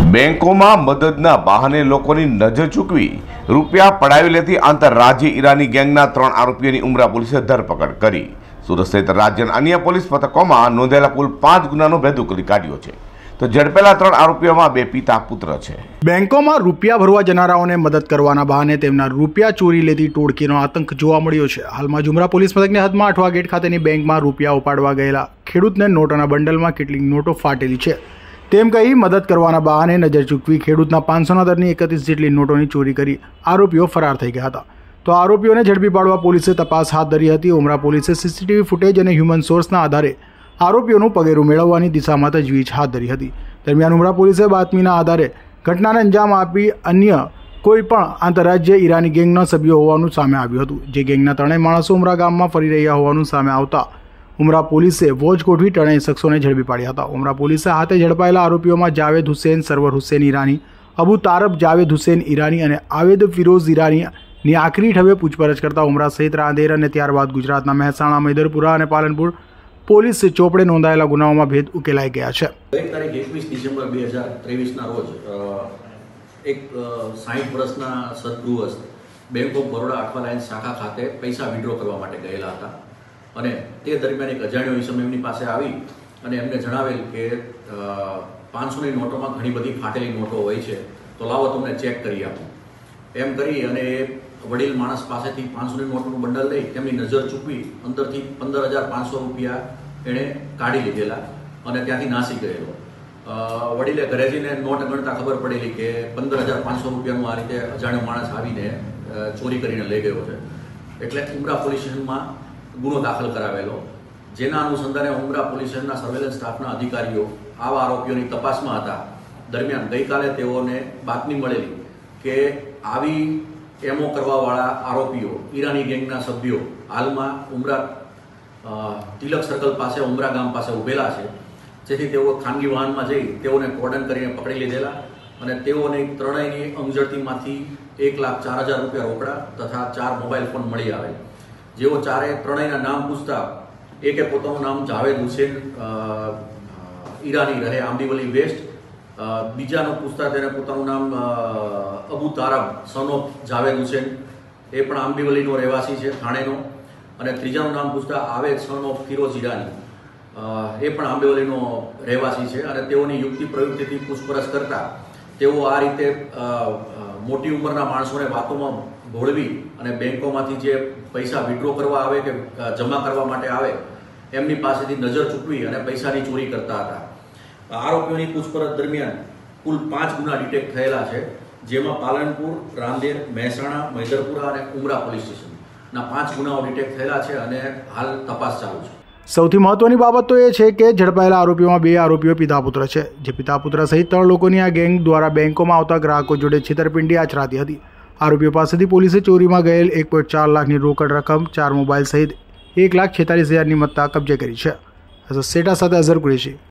બેંકોમાં મદદના બહાને લોકોની નજર ચૂકવી રૂપિયા પડાવી લેતી આંતરરાજ્ય ઈરાની ગેંગના 3 આરોપીઓની ઉમરા પોલીસે ધરપકડ કરી। સુરત સહિત રાજ્યના અન્ય પોલીસ મથકોમાં નોંધેલા કુલ 5 ગુનાનો ભેદ ઉકેલી કાઢ્યો છે। તો ઝડપેલા 3 આરોપીઓમાં 2 પિતા પુત્ર છે। બેંકોમાં રૂપિયા ભરવા જનારાઓને મદદ કરવાના બહાને તેમના રૂપિયા ચોરી લેતી ટોળકીનો આતંક જોવા મળ્યો છે। હાલમાં જુમરા પોલીસ મથકની હદમાં અઠવા ગેટ ખાતેની બેંકમાં રૂપિયા ઉપાડવા ગયેલા ખેડૂતને નોટોના બંડલમાં કેટલીક નોટો ફાટેલી છે તેમ કહી મદદ કરવાના બહાને નજર ચૂકવી ખેડૂતના 500ના દરની 31 જેટલી નોટોની ચોરી કરી આરોપીઓ ફરાર થઈ ગયા હતા। તો આરોપીઓને ઝડપી પાડવા પોલીસે તપાસ હાથ ધરી હતી। ઉમરા પોલીસે સીસીટીવી ફૂટેજ અને હ્યુમન સોર્સના આધારે આરોપીઓનું પગેરું મેળવવાની દિશામાં તજવીજ હાથ ધરી હતી। દરમિયાન ઉમરા પોલીસે બાતમીના આધારે ઘટનાને અંજામ આપી અન્ય કોઈ પણ આંતરરાજ્ય ઈરાની ગેંગના સભ્યો હોવાનું સામે આવ્યું હતું। જે ગેંગના 3 માણસો ઉમરા ગામમાં ફરી રહ્યા હોવાનું સામે આવતા ઉમરા પોલીસે વોચ ગોઠવી 3 શખ્સોને ઝડપી પાડ્યા હતા। ઉમરા પોલીસે હાથે ઝડપાયેલા આરોપીઓમાં જાવેદ હુસેન, સરવર હુસેન ઈરાની, અબુ તારબ જાવેદ હુસેન ઈરાની અને આવેદ ફિરોઝ ઈરાનીની આખરી ઠવે પૂછપરછ કરતા ઉમરા સહિત રાંદેર અને ત્યારબાદ ગુજરાતના મહેસાણા, મૈદરપુરા અને પાલનપુર પોલીસ ચોપડે નોંધાયેલા ગુનાઓમાં ભેદ ઉકેલાઈ ગયા છે। તારીખ 21 ડિસેમ્બર 2023ના રોજ એક 60 વર્ષના સદગૃહસ્થ bank of Baroda Athwa line શાખા ખાતે પૈસા વિડ્રો કરવા માટે ગયેલા હતા અને તે દરમિયાન એક અજાણ્યો ઈસમ એમની પાસે આવી અને એમને જણાવેલ કે 500ની નોટોમાં ઘણી બધી ફાટેલી નોટો હોય છે, તો લાવો તમને ચેક કરી આપું એમ કરી અને એ વડીલ માણસ પાસેથી 500ની નોટનું બંડલ લઈ તેમની નજર ચૂકવી અંદરથી 15,500 રૂપિયા એણે કાઢી લીધેલા અને ત્યાંથી નાસી ગયેલો। વડીલે ઘરે જઈને નોટ ગણતા ખબર પડેલી કે 15,500 રૂપિયાનું આ રીતે અજાણ્યો માણસ આવીને ચોરી કરીને લઈ ગયો છે। એટલે ઉમરા પોલીસ સ્ટેશનમાં ગુનો દાખલ કરાવેલો, જેના અનુસંધાને ઉમરા પોલીસ સ્ટેશનના સર્વેલન્સ સ્ટાફના અધિકારીઓ આવા આરોપીઓની તપાસમાં હતા। દરમિયાન ગઈકાલે તેઓને બાતમી મળેલી કે આવી એમો કરવાવાળા આરોપીઓ ઈરાની ગેંગના સભ્યો હાલમાં ઉમરા તિલક સર્કલ પાસે ઉમરા ગામ પાસે ઉભેલા છે, જેથી તેઓ ખાનગી વાહનમાં જઈ તેઓને કોર્ડન કરીને પકડી લીધેલા અને તેઓને 3ની અંગઝડતીમાંથી 1,04,000 રૂપિયા રોકડા તથા 4 મોબાઈલ ફોન મળી આવે। જેઓ 3ના નામ પૂછતા એકે પોતાનું નામ જાવેદ હુસેન ઈરાની રહે આંબીવલી વેસ્ટ, બીજાનું પૂછતા તેને પોતાનું નામ અબુ તારબ સન ઓફ જાવેદ હુસેન, એ પણ આંબીવલીનો રહેવાસી છે થાણેનો, અને ત્રીજાનું નામ પૂછતા આવેદ સન ઓફ ફિરોઝ ઈરાની, એ પણ આંબીવલીનો રહેવાસી છે અને તેઓની યુક્તિ પ્રયુક્તિથી પૂછપરછ કરતા તેઓ આ રીતે મોટી ઉંમરના માણસોને વાતોમાં ભોળવી અને બેંકોમાંથી જે પૈસા વિડ્રો કરવા આવે કે જમા કરવા માટે આવે એમની પાસેથી નજર ચૂકવી અને પૈસાની ચોરી કરતા હતા। આરોપીઓની પૂછપરછ દરમિયાન કુલ 5 ગુના ડિટેક્ટ થયેલા છે, જેમાં પાલનપુર, રાંદેર, મહેસાણા, મૈદરપુરા અને ઉમરા પોલીસ સ્ટેશનના 5 ગુનાઓ ડિટેક્ટ થયેલા છે અને હાલ તપાસ ચાલુ છે। સૌથી મહત્વની બાબત તો એ છે કે ઝડપાયેલા આરોપીઓમાં 2 આરોપીઓ પિતા પુત્ર છે। જે પિતા પુત્ર સહિત 3 લોકોની આ ગેંગ દ્વારા બેંકોમાં આવતા ગ્રાહકો જોડે છેતરપિંડી આચરાતી હતી। આરોપીઓ પાસેથી પોલીસે ચોરીમાં ગયેલ 1.4 લાખની રોકડ રકમ, 4 મોબાઈલ સહિત 1,46,000ની મત્તા કબજે કરી છે। સેટા સાથે અઝર કુરેશી।